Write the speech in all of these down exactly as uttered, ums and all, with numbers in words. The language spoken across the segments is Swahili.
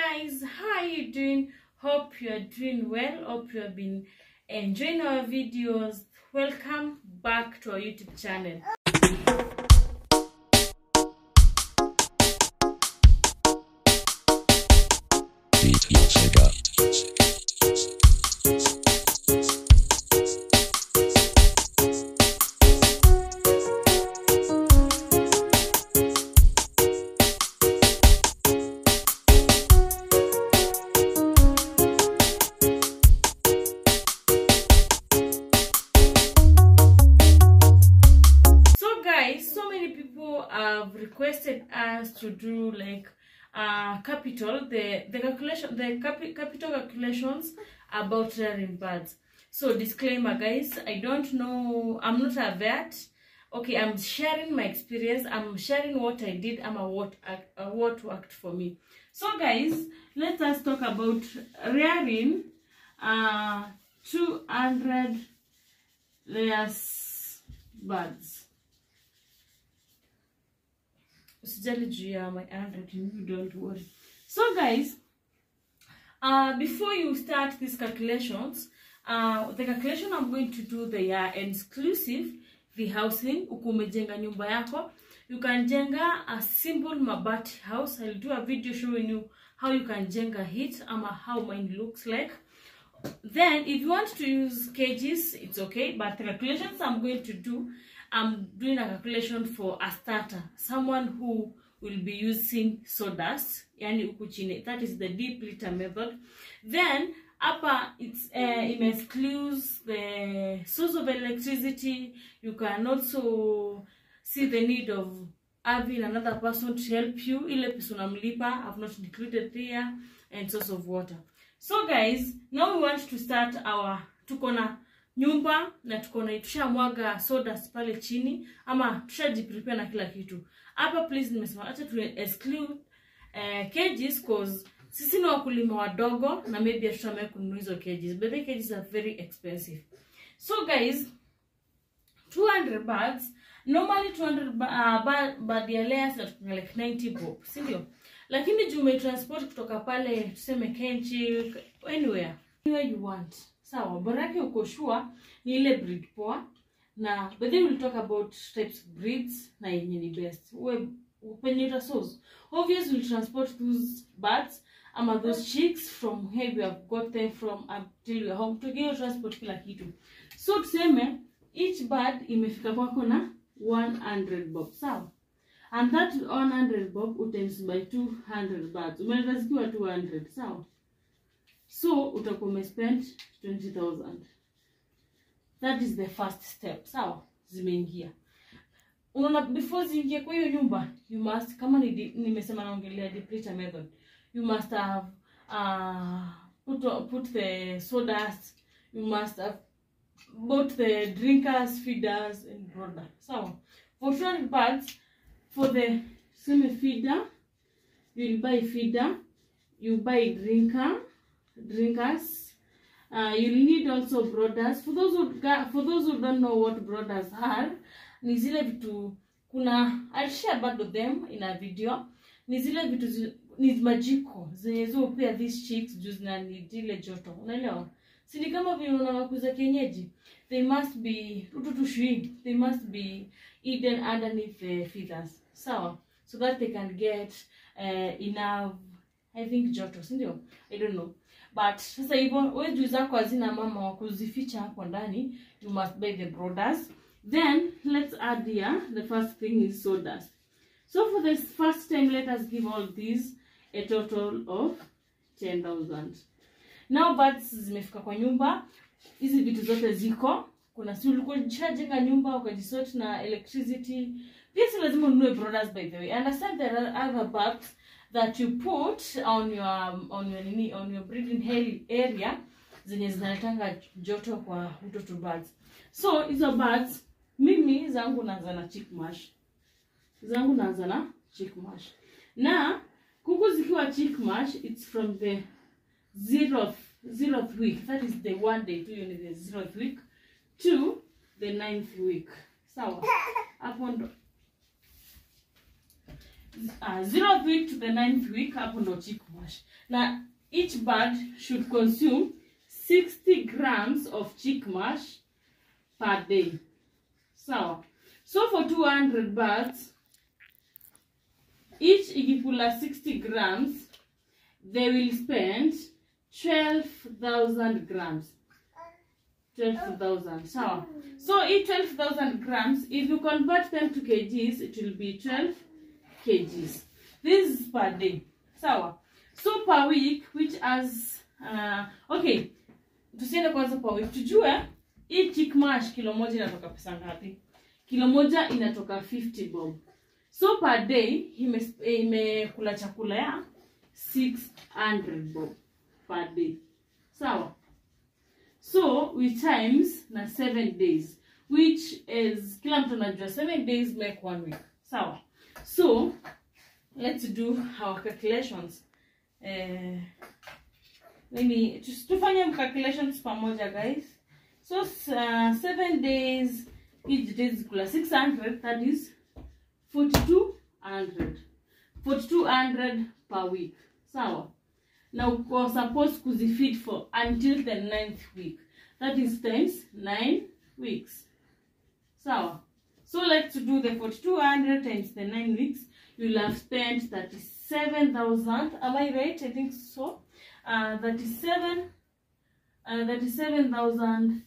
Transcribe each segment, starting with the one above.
guys, how are you doing? Hope you are doing well. Hope you have been enjoying our videos. Welcome back to our YouTube channel. Have requested us to do like uh capital the the calculation the capi capital calculations about rearing birds. So disclaimer guys, I don't know, I'm not a vet. Okay, I'm sharing my experience, I'm sharing what I did and what uh, what worked for me. So guys, let us talk about rearing uh two hundred layers birds. My hundred, you don't worry. So guys, uh before you start these calculations, uh the calculation I'm going to do, they are exclusive the housing. Ukumejenga nyumba yako, you can jenga a simple mabati house. I'll do a video showing you how you can jenga it ama how mine looks like. Then if you want to use cages, it's okay, but the calculations I'm going to do, I'm doing a calculation for a starter, someone who will be using sawdust, yani ukuchine. That is the deep litter method. Then upper, it's uh, it excludes the source of electricity. You can also see the need of having another person to help you. Ile pesa unamlipa, I've not included there, and source of water. So guys, now we want to start our tukona nyumba na tukona tushamwaga sawdust pale chini ama tushajiprepare na kila kitu. Hapa please nimesema acha tu exclude uh, cages cause sisi ni wakulima wadogo na maybe tutamea kununua hizo cages, but the cages are very expensive. So guys, two hundred birds, normally two hundred uh, bird, bird ya layers na tukuna like ninety bob, si ndio? Lakini juu umetransport kutoka pale tuseme Kenchi, anywhere anywhere you want. Sawa, borake uko sure ni ile breed poa. Na but then we'll talk about types of breeds na yenye ni best. We upenita source. Obviously we'll transport those birds ama those chicks from where we have got them from until we are home to get transport kila kitu. So tuseme each bird imefika kwako na one hundred bob. Sawa. And that one hundred bob times by two hundred birds. Umeleta zikiwa two hundred. Sawa. So utakuwa spend twenty thousand. That is the first step. Sawa, zimeingia. Unaona before ziingie kwa hiyo nyumba, you must, kama ni nimesema naongelea deep litter method, you must have uh put put the sawdust, you must have bought the drinkers, feeders and brother. Sawa. For two hundred birds, for the semi feeder, you will buy feeder, you buy drinker, drinkers. Uh, you need also brothers. For those who for those who don't know what brothers are, ni zile vitu kuna, I'll share about of them in a video. Ni zile vitu ni majiko zenyezo pia these chicks juzi na ni dile joto. Unaelewa? Si ni kama vile unawakuza kienyeji. They must be tutushui. They must be hidden underneath the feathers. Sawa? So that they can get uh, enough, I think joto, si ndio? I don't know. But sasa hivyo wewe juu zako hazina mama wa kuzificha hapo ndani, you must buy the brothers. Then let's add here, the first thing is sawdust. So for this first time, let us give all these a total of ten thousand. Now birds zimefika kwa nyumba, hizi vitu zote ziko. Kuna si ulikuwa jenga nyumba ukajisort na electricity. Pia si lazima ununue brothers by the way. Understand there are other birds that you put on your on your nini on your breeding area zenye zinaletanga joto kwa utoto birds. So hizo birds, mimi zangu naanza na chick mash. Zangu naanza na chick mash. Na kuku zikiwa chick mash, it's from the zeroth zeroth week. That is the one day to you the zeroth week to the ninth week. Sawa. Hapo ndo uh, zeroth week to the ninth week, hapo ndo chick mash. Na each bird should consume sixty grams of chick mash per day. So, so for two hundred birds, each ikikula sixty grams, they will spend twelve thousand grams. twelve thousand. So, so each twelve thousand grams, if you convert them to kgs, it will be twelve kgs. This is per day. So, so per week, which has, uh, okay, tusiende kwanza per week. Tujue, hii chick mash kilo moja inatoka pesa ngapi? Kilo moja inatoka fifty bob. So per day, ime kula chakula ya six hundred bob per day. So, so we times na seven days, which is, kila mtu anajua seven days make one week. So, so let's do our calculations. Uh, let me just tufanye calculations pamoja, guys. So uh, seven days, each day is equal to six hundred. That is forty-two hundred. forty-two hundred per week. So now we're supposed to feed for until the ninth week. That is times nine weeks. So, so let's do the forty-two hundred times the nine weeks. You'll have spent thirty-seven thousand. Am I right? I think so. Uh, thirty-seven, uh, thirty-seven thousand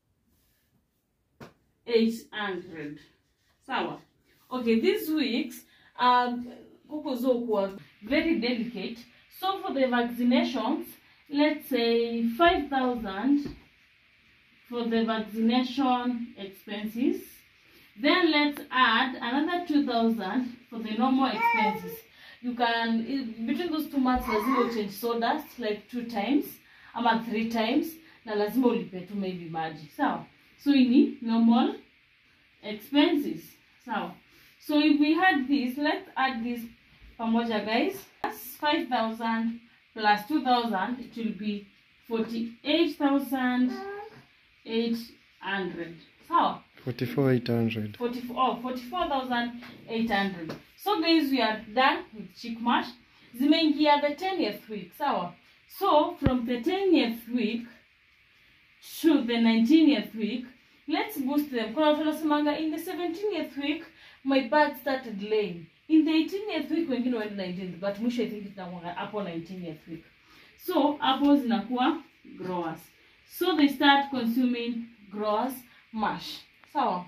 eight hundred. So, okay, these weeks, um, were very delicate. So for the vaccinations, let's say five thousand for the vaccination expenses. Then let's add another two thousand for the normal expenses. You can, between those two months, lazima change sawdust like two times, ama three times, na lazima ulipe tu maybe maji. So, so ini normal expenses. So, so if we had this, let's add this pamoja, guys. five thousand plus two thousand, it will be forty-eight thousand eight hundred. So, forty-four thousand eight hundred. forty-four, oh, forty-four thousand eight hundred. So, guys, we are done with chick mash. Zimeingia the twentieth week. So, so from the twentieth week to the nineteenth week, let's boost them. In the seventeenth week, my bird started laying. In the eighteenth week, wengine went nineteenth, but mwisho I think itakuwa hapo nineteenth week. So, hapo zinakuwa growers. So, they start consuming growers mash. So,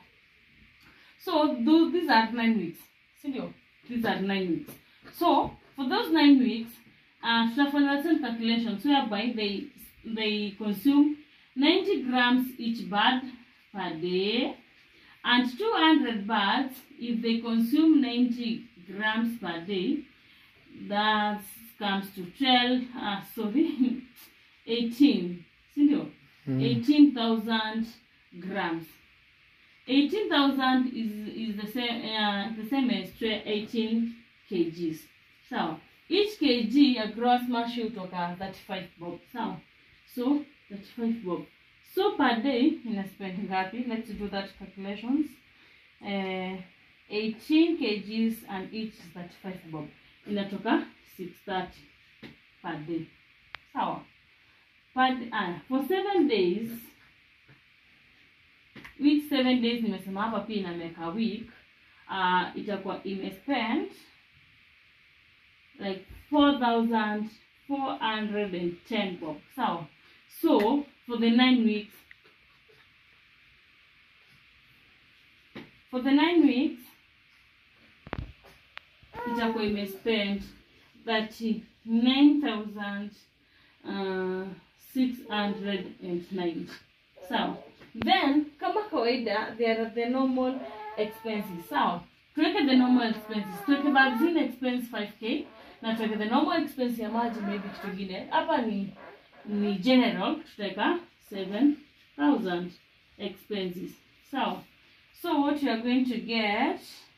so those, these are nine weeks. Sindio? These are nine weeks. So, for those nine weeks, uh, tutafanya some calculations whereby they, they consume ninety grams each bird per day. And two hundred birds, if they consume ninety grams per day, that comes to twelve, uh, sorry, eighteen, mm. eighteen thousand grams. eighteen thousand is, is the same, uh, the same as eighteen kgs. So, each kg, a gross mash utoka thirty-five bob. So, so thirty-five bob. So per day, in a spend ngapi? Let's do that calculations. Uh, eighteen kgs and each is thirty-five bob. Inatoka six thirty per day. So, per, uh, for seven days, which seven days nimesema hapa pia ina make a week, uh, itakuwa ime spend like four thousand four hundred ten bob. So, so for the nine weeks, for the nine weeks, itakuwa ime spend thirty-nine thousand six hundred ninety. So, then, kama kawaida, there are the normal expenses. So, tuweke the normal expenses. Tuweke vaccine expense five K. Na tuweke the normal expense ya maji maybe kitu gine. Hapa ni, ni general. Tutaweka seven thousand expenses. So, so what you are going to get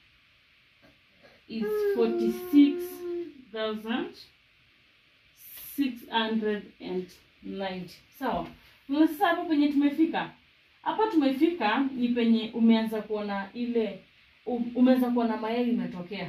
is forty-six thousand six hundred ninety. So, sasa hapa penye tumefika. Hapa tumefika ni penye umeanza kuona ile umeanza kuona mayai imetokea.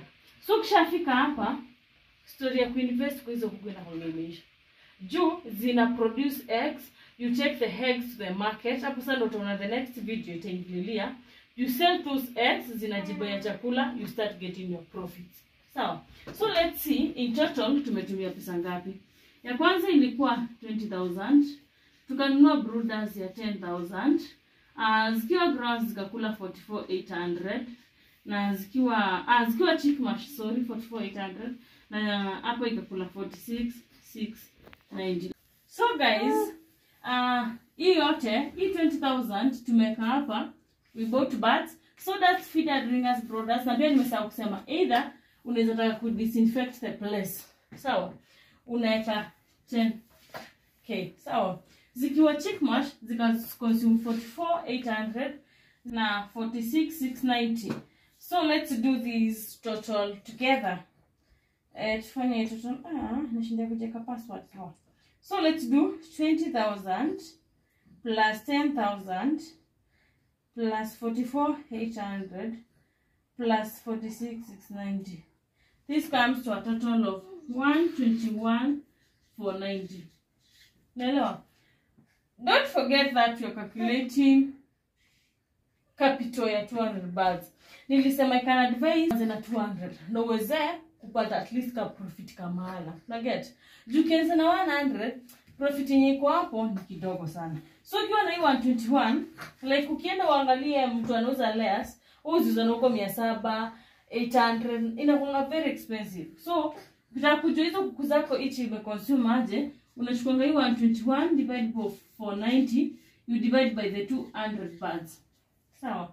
So kishafika hapa, story ya kuinvest kwa hizo kuku inakuimeisha. Juu zina produce eggs, you take the eggs to the market. Hapo sasa ndo utaona the next video itaingililia. You sell those eggs, zinajibaya chakula, you start getting your profits. Sawa. So let's see in total tumetumia pesa ngapi. Ya kwanza ilikuwa twenty thousand. Tukanunua brooders ya ten thousand. Uh, zikiwa grounds zikakula forty-four thousand eight hundred. Na zikiwa ah zikiwa chick mash sorry forty-four thousand eight hundred. Na hapo ikakula forty-six thousand six hundred ninety. So guys, uh hii yote hii twenty thousand tumeka hapa. We bought bats, so that's feeder ringers brooders. Na pia nimesahau kusema either unaweza taka ku disinfect the place. Sawa. Unaweka ten K. Sawa. Zikiwa chick mash zika consume forty-four thousand eight hundred na forty-six thousand six hundred ninety. So let's do these total together. Eh tufanye total ah nashinda kuweka password. Sawa. So let's do twenty thousand plus ten thousand plus forty-four thousand eight hundred plus forty-six thousand six hundred ninety. This comes to a total of one hundred twenty-one thousand four hundred ninety. Now, don't forget that you're calculating capital ya two hundred birds. Nilisema I can advise na two hundred. No weze kupata at least ka profit kamala. Na get. Jukianza na one hundred, profit yenye iko hapo ni kidogo sana. So ukiwa na hii one hundred twenty-one, like ukienda uangalie mtu anauza layers, uziuza na huko mia saba, eight hundred, inakuwa very expensive. So ukitaka kujua hizo kuku zako each ime consume aje, unachukua hii one hundred twenty-one divide by four hundred ninety, you divide by the two hundred birds. Sawa.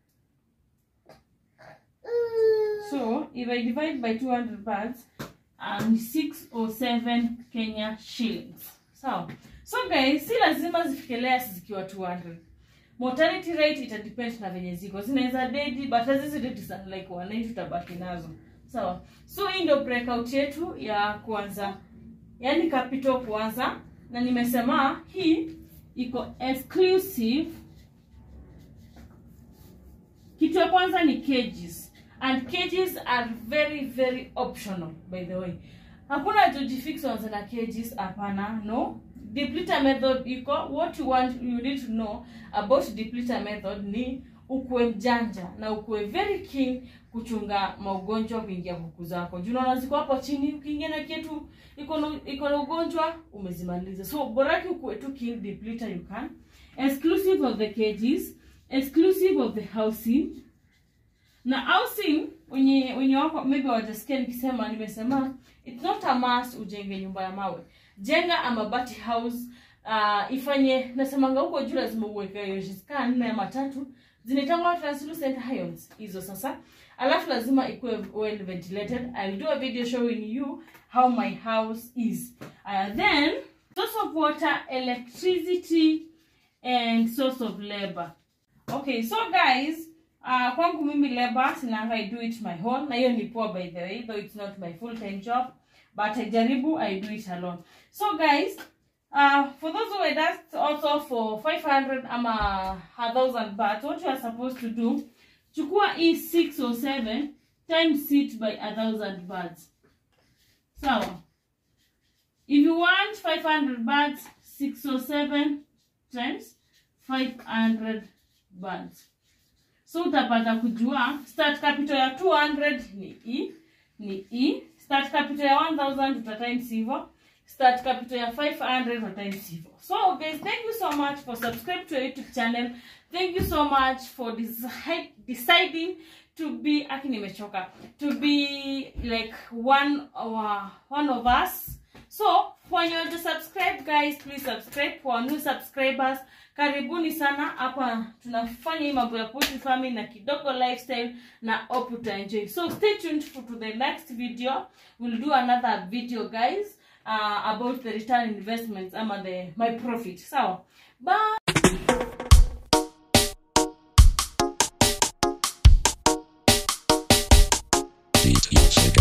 So if I divide by two hundred birds, and six or seven Kenya shillings. So, so guys, si lazima zifikelea zikiwa two hundred. Mortality rate ita depend na venye ziko. Zinaweza dead, but hizi dead sana like one ninety tutabaki nazo. Sawa. So hii ndio breakout yetu ya kwanza. Yaani capital kwanza, na nimesema hii iko exclusive. Kitu ya kwanza ni cages. And cages are very very optional, by the way. Hakuna jojifix wanza na cages hapana, no. Depleter method iko. What you want, you need to know about depleter method ni ukue mjanja na ukue very keen kuchunga maugonjwa kuingia kuku zako. Juu unaona ziko hapo chini, ukiingia na kitu iko iko na ugonjwa umezimaliza. So boraki ukue tu keen depleter you can. Exclusive of the cages, exclusive of the housing. Na housing wenye wenye wako maybe wajasikia nikisema nimesema it's not a must ujenge nyumba ya mawe. Jenga a mabati house, uh, ifanye nasemanga huko juu lazima uweke hiyo jisika nne ama tatu zinaitangwa translucent ions hizo sasa. Alafu lazima ikuwe well ventilated. I'll do a video showing you how my house is. Uh, then source of water, electricity and source of labor. Okay, so guys, Uh, kwangu mimi labor sinanga I do it my own. Na hiyo ni poor by the way, though it's not my full-time job, but I jaribu I do it alone. So guys, uh, for those who are that's also for five hundred ama one thousand baht, what you are supposed to do, chukua e six or seven times it by one thousand baht. So, if you want five hundred baht, six or seven times five hundred baht. So utapata kujua start capital ya two hundred ni E, ni E. Start capital ya one thousand uta times hivyo. Start capital ya five hundred uta times hivyo. So guys, thank you so much for subscribing to our YouTube channel. Thank you so much for decide, deciding to be aki nimechoka to be like one or one of us. So when you're to subscribe guys, please subscribe. For new subscribers, karibuni sana hapa tunafanya hii mambo ya poultry farming na kidogo lifestyle na hope uta enjoy. So stay tuned for to the next video. We'll do another video guys uh, about the return investments ama the my profit. So bye. Check